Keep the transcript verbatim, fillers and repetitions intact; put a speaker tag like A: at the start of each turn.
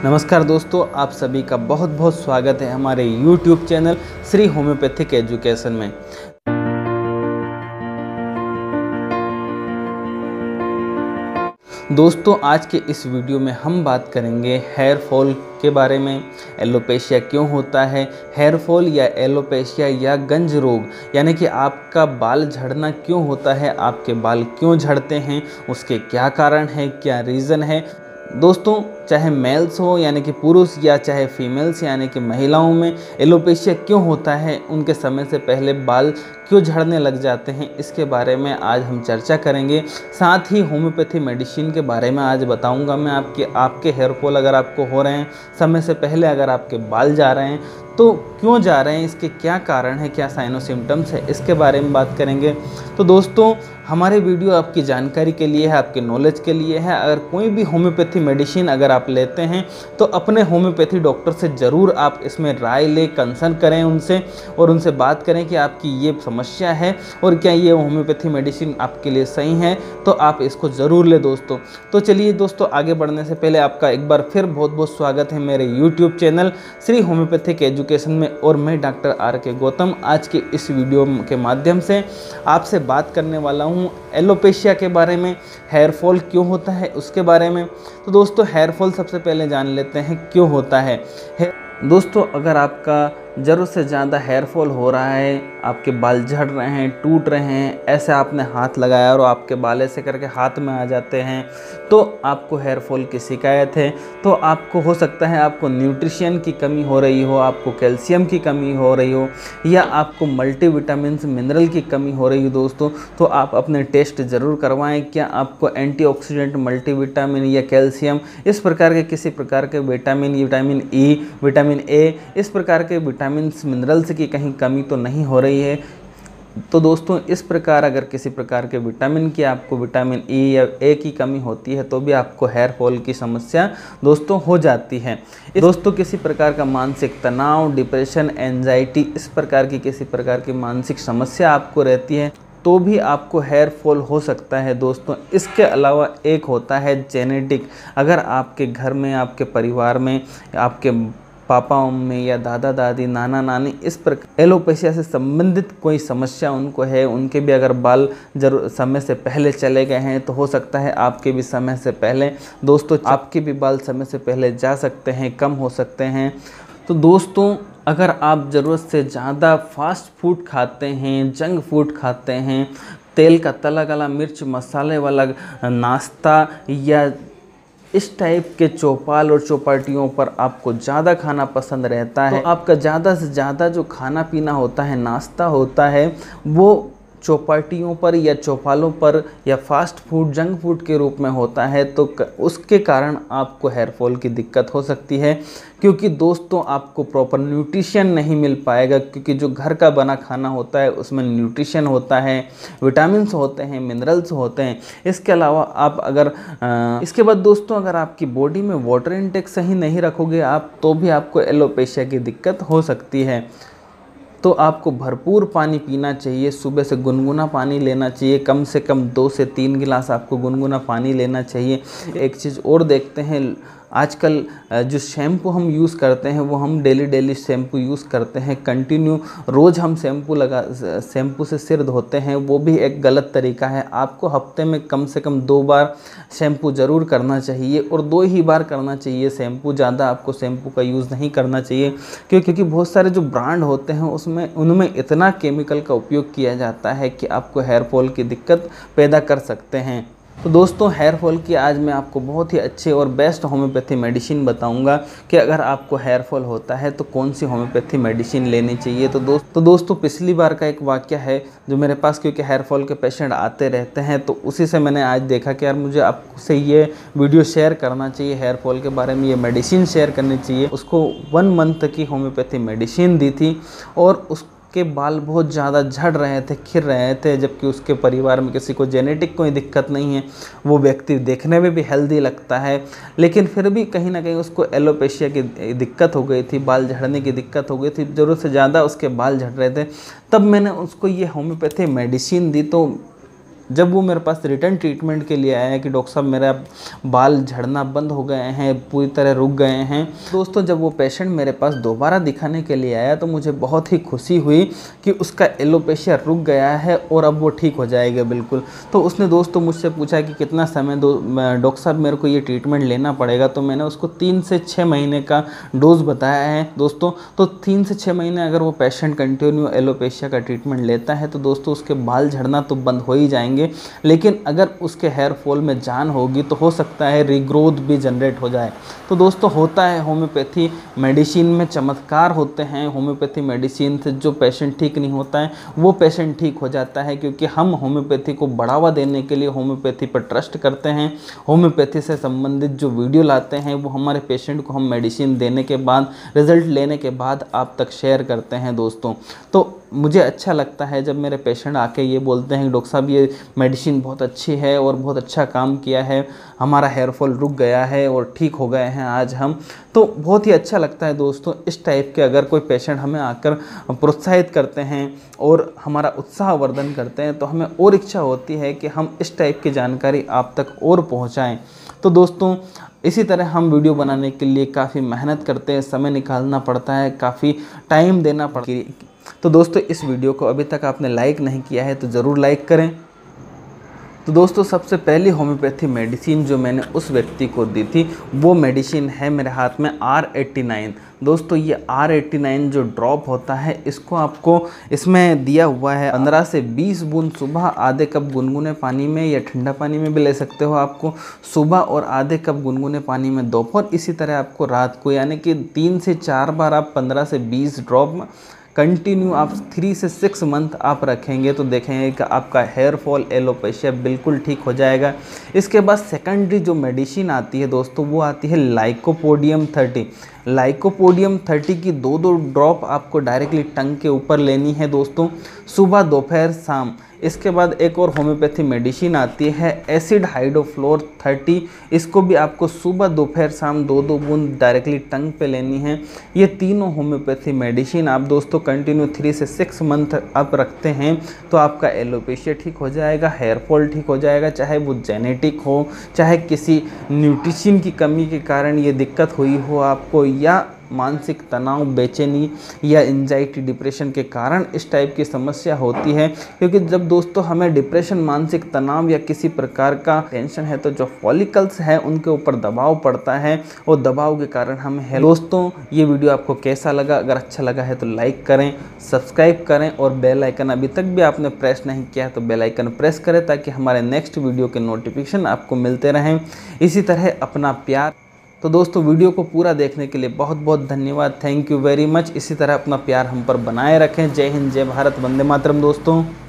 A: नमस्कार दोस्तों, आप सभी का बहुत बहुत स्वागत है हमारे YouTube channel Shri homeopathic education में। दोस्तों, आज के इस वीडियो में हम बात करेंगे हेयर फॉल के बारे में। एलोपेशिया क्यों होता है, हेयर फॉल या एलोपेशिया या गंज रोग यानी कि आपका बाल झड़ना क्यों होता है, आपके बाल क्यों झड़ते हैं, उसके क्या कारण है, क्या रीज़न है। दोस्तों, चाहे मेल्स हो यानी कि पुरुष या चाहे फीमेल्स यानी कि महिलाओं में एलोपेशिया क्यों होता है, उनके समय से पहले बाल क्यों झड़ने लग जाते हैं, इसके बारे में आज हम चर्चा करेंगे। साथ ही होम्योपैथी मेडिसिन के बारे में आज बताऊंगा मैं आपके आपके हेयर फॉल अगर आपको हो रहे हैं समय से पहले, अगर आपके बाल जा रहे हैं तो क्यों जा रहे हैं, इसके क्या कारण है, क्या साइनो सिम्टम्स है, इसके बारे में बात करेंगे। तो दोस्तों, हमारे वीडियो आपकी जानकारी के लिए है, आपके नॉलेज के लिए है। अगर कोई भी होम्योपैथी मेडिसिन अगर आप लेते हैं तो अपने होम्योपैथी डॉक्टर से ज़रूर आप इसमें राय ले, कंसल्ट करें उनसे और उनसे बात करें कि आपकी ये समस्या है और क्या ये होम्योपैथी मेडिसिन आपके लिए सही है, तो आप इसको ज़रूर ले दोस्तों। तो चलिए दोस्तों, आगे बढ़ने से पहले आपका एक बार फिर बहुत बहुत स्वागत है मेरे YouTube channel Shri homeopathic education में। और मैं डॉक्टर आर के गौतम आज के इस वीडियो के माध्यम से आपसे बात करने वाला हूँ एलोपेशिया के बारे में, हेयर फॉल क्यों होता है उसके बारे में। तो दोस्तों, हेयर फॉल सबसे पहले जान लेते हैं क्यों होता है। दोस्तों, अगर आपका ज़रूरत से ज़्यादा हेयर फॉल हो रहा है, आपके बाल झड़ रहे हैं, टूट रहे हैं, ऐसे आपने हाथ लगाया और आपके बाल ऐसे करके हाथ में आ जाते हैं, तो आपको हेयर फॉल की शिकायत है। तो आपको हो सकता है आपको न्यूट्रिशन की कमी हो रही हो, आपको कैल्शियम की कमी हो रही हो, या आपको मल्टीविटामिन्स मिनरल की कमी हो रही हो दोस्तों, तो आप अपने टेस्ट ज़रूर करवाएं। क्या आपको एंटीऑक्सीडेंट, मल्टीविटामिन या कैल्शियम, इस प्रकार के किसी प्रकार के vitamin, vitamin E, vitamin A, इस प्रकार के विटामिन्स मिनरल्स की कहीं कमी तो नहीं हो रही है। तो दोस्तों, इस प्रकार अगर किसी प्रकार के विटामिन की, आपको विटामिन ई या ए की कमी होती है तो भी आपको हेयर फॉल की समस्या दोस्तों हो जाती है। दोस्तों, किसी प्रकार का मानसिक तनाव, डिप्रेशन, एंजाइटी, इस प्रकार की किसी प्रकार की मानसिक समस्या आपको रहती है तो भी आपको हेयर फॉल हो सकता है दोस्तों। इसके अलावा एक होता है जेनेटिक। अगर आपके घर में, आपके परिवार में, आपके पापा मम्मी या दादा दादी, नाना नानी इस प्रकार एलोपेशिया से संबंधित कोई समस्या उनको है, उनके भी अगर बाल जरूर समय से पहले चले गए हैं तो हो सकता है आपके भी समय से पहले दोस्तों आपके भी बाल समय से पहले जा सकते हैं, कम हो सकते हैं। तो दोस्तों, अगर आप ज़रूरत से ज़्यादा फास्ट फूड खाते हैं, जंक फूड खाते हैं, तेल का तला गला, मिर्च मसाले वाला नाश्ता या इस टाइप के चौपाल और चौपाटियों पर आपको ज़्यादा खाना पसंद रहता है, तो आपका ज़्यादा से ज़्यादा जो खाना पीना होता है, नाश्ता होता है, वो चौपाटियों पर या चौपालों पर या फास्ट फूड, जंक फूड के रूप में होता है, तो उसके कारण आपको हेयर फॉल की दिक्कत हो सकती है। क्योंकि दोस्तों, आपको प्रॉपर न्यूट्रिशन नहीं मिल पाएगा, क्योंकि जो घर का बना खाना होता है उसमें न्यूट्रिशन होता है, विटामिन्स होते हैं, मिनरल्स होते हैं। इसके अलावा आप अगर आ, इसके बाद दोस्तों, अगर आपकी बॉडी में वाटर इनटेक सही नहीं रखोगे आप, तो भी आपको एलोपेशिया की दिक्कत हो सकती है। तो आपको भरपूर पानी पीना चाहिए, सुबह से गुनगुना पानी लेना चाहिए, कम से कम दो से तीन गिलास आपको गुनगुना पानी लेना चाहिए। एक चीज़ और देखते हैं, आजकल जो शैम्पू हम यूज़ करते हैं वो हम डेली डेली शैम्पू यूज़ करते हैं, कंटिन्यू रोज़ हम शैम्पू लगा शैम्पू से सिर धोते हैं, वो भी एक गलत तरीका है। आपको हफ्ते में कम से कम दो बार शैम्पू ज़रूर करना चाहिए और दो ही बार करना चाहिए शैम्पू, ज़्यादा आपको शैम्पू का यूज़ नहीं करना चाहिए। क्यों? क्योंकि बहुत सारे जो ब्रांड होते हैं उसमें उनमें इतना केमिकल का उपयोग किया जाता है कि आपको हेयर फॉल की दिक्कत पैदा कर सकते हैं। तो दोस्तों, हेयर फॉल की आज मैं आपको बहुत ही अच्छे और बेस्ट होम्योपैथी मेडिसिन बताऊंगा कि अगर आपको हेयर फॉल होता है तो कौन सी होम्योपैथी मेडिसिन लेनी चाहिए। तो दोस्त तो दोस्तों पिछली बार का एक वाक़या है जो मेरे पास, क्योंकि हेयर फॉल के पेशेंट आते रहते हैं, तो उसी से मैंने आज देखा कि यार मुझे आपसे ये वीडियो शेयर करना चाहिए, हेयर फॉल के बारे में ये मेडिसिन शेयर करनी चाहिए। उसको वन मंथ की होम्योपैथी मेडिसिन दी थी और उस के बाल बहुत ज़्यादा झड़ रहे थे, खिर रहे थे, जबकि उसके परिवार में किसी को जेनेटिक कोई दिक्कत नहीं है, वो व्यक्ति देखने में भी हेल्दी लगता है, लेकिन फिर भी कहीं ना कहीं उसको एलोपेशिया की दिक्कत हो गई थी, बाल झड़ने की दिक्कत हो गई थी, ज़रूरत से ज़्यादा उसके बाल झड़ रहे थे। तब मैंने उसको ये होम्योपैथी मेडिसिन दी तो जब वो मेरे पास रिटर्न ट्रीटमेंट के लिए आया कि डॉक्टर साहब मेरा बाल झड़ना बंद हो गए हैं, पूरी तरह रुक गए हैं। दोस्तों जब वो पेशेंट मेरे पास दोबारा दिखाने के लिए आया तो मुझे बहुत ही खुशी हुई कि उसका एलोपेशिया रुक गया है और अब वो ठीक हो जाएगा बिल्कुल। तो उसने दोस्तों मुझसे पूछा कि कितना समय दो डॉक्टर साहब मेरे को ये ट्रीटमेंट लेना पड़ेगा। तो मैंने उसको तीन से छः महीने का डोज बताया है दोस्तों। तो तीन से छः महीने अगर वो पेशेंट कंटिन्यू एलोपेशिया का ट्रीटमेंट लेता है तो दोस्तों उसके बाल झड़ना तो बंद हो ही जाएंगे, लेकिन अगर उसके हेयर फॉल में जान होगी तो हो सकता है रीग्रोथ भी जनरेट हो जाए। तो दोस्तों होता है होम्योपैथी मेडिसिन में चमत्कार होते हैं। होम्योपैथी मेडिसिन से जो पेशेंट ठीक नहीं होता है वो पेशेंट ठीक हो जाता है, क्योंकि हम होम्योपैथी को बढ़ावा देने के लिए होम्योपैथी पर ट्रस्ट करते हैं। होम्योपैथी से संबंधित जो वीडियो लाते हैं वो हमारे पेशेंट को हम मेडिसिन देने के बाद, रिजल्ट लेने के बाद आप तक शेयर करते हैं दोस्तों। तो मुझे अच्छा लगता है जब मेरे पेशेंट आके ये बोलते हैं कि डॉक्टर साहब ये मेडिसिन बहुत अच्छी है और बहुत अच्छा काम किया है, हमारा हेयर फॉल रुक गया है और ठीक हो गए हैं आज हम। तो बहुत ही अच्छा लगता है दोस्तों। इस टाइप के अगर कोई पेशेंट हमें आकर प्रोत्साहित करते हैं और हमारा उत्साहवर्धन करते हैं तो हमें और इच्छा होती है कि हम इस टाइप की जानकारी आप तक और पहुंचाएं। तो दोस्तों इसी तरह हम वीडियो बनाने के लिए काफ़ी मेहनत करते हैं, समय निकालना पड़ता है, काफ़ी टाइम देना पड़ता है। तो दोस्तों इस वीडियो को अभी तक आपने लाइक नहीं किया है तो ज़रूर लाइक करें। तो दोस्तों सबसे पहली होम्योपैथी मेडिसिन जो मैंने उस व्यक्ति को दी थी वो मेडिसिन है मेरे हाथ में आर एट्टी नाइन। दोस्तों ये आर एट्टी नाइन जो ड्रॉप होता है इसको आपको इसमें दिया हुआ है पंद्रह से बीस बूंद सुबह आधे कप गुनगुने पानी में या ठंडा पानी में भी ले सकते हो आपको सुबह, और आधे कप गुनगुने पानी में दोपहर, इसी तरह आपको रात को, यानी कि तीन से चार बार आप पंद्रह से बीस ड्रॉप कंटिन्यू आप थ्री से सिक्स मंथ आप रखेंगे तो देखेंगे कि आपका हेयर फॉल एलोपेशिया बिल्कुल ठीक हो जाएगा। इसके बाद सेकेंडरी जो मेडिसिन आती है दोस्तों वो आती है लाइकोपोडियम थर्टी। लाइकोपोडियम थर्टी की दो दो ड्रॉप आपको डायरेक्टली टंग के ऊपर लेनी है दोस्तों, सुबह दोपहर शाम। इसके बाद एक और होम्योपैथी मेडिसिन आती है एसिड हाइड्रोफ्लोर थर्टी। इसको भी आपको सुबह दोपहर शाम दो दो बूंद डायरेक्टली टंग पे लेनी है। ये तीनों होम्योपैथी मेडिसिन आप दोस्तों कंटिन्यू थ्री से सिक्स मंथ आप रखते हैं तो आपका एलोपेशिया ठीक हो जाएगा, हेयर फॉल ठीक हो जाएगा, चाहे वो जेनेटिक हो, चाहे किसी न्यूट्रिशन की कमी के कारण ये दिक्कत हुई हो आपको, या मानसिक तनाव, बेचैनी या एंजाइटी, डिप्रेशन के कारण इस टाइप की समस्या होती है। क्योंकि जब दोस्तों हमें डिप्रेशन, मानसिक तनाव या किसी प्रकार का टेंशन है तो जो फॉलिकल्स है उनके ऊपर दबाव पड़ता है और दबाव के कारण हमें है। दोस्तों ये वीडियो आपको कैसा लगा? अगर अच्छा लगा है तो लाइक करें, सब्सक्राइब करें और बेल आइकन अभी तक भी आपने प्रेस नहीं किया है तो बेल आइकन प्रेस करें ताकि हमारे नेक्स्ट वीडियो के नोटिफिकेशन आपको मिलते रहें। इसी तरह अपना प्यार। तो दोस्तों वीडियो को पूरा देखने के लिए बहुत बहुत धन्यवाद, थैंक यू वेरी मच। इसी तरह अपना प्यार हम पर बनाए रखें। जय हिंद, जय भारत, वंदे मातरम दोस्तों।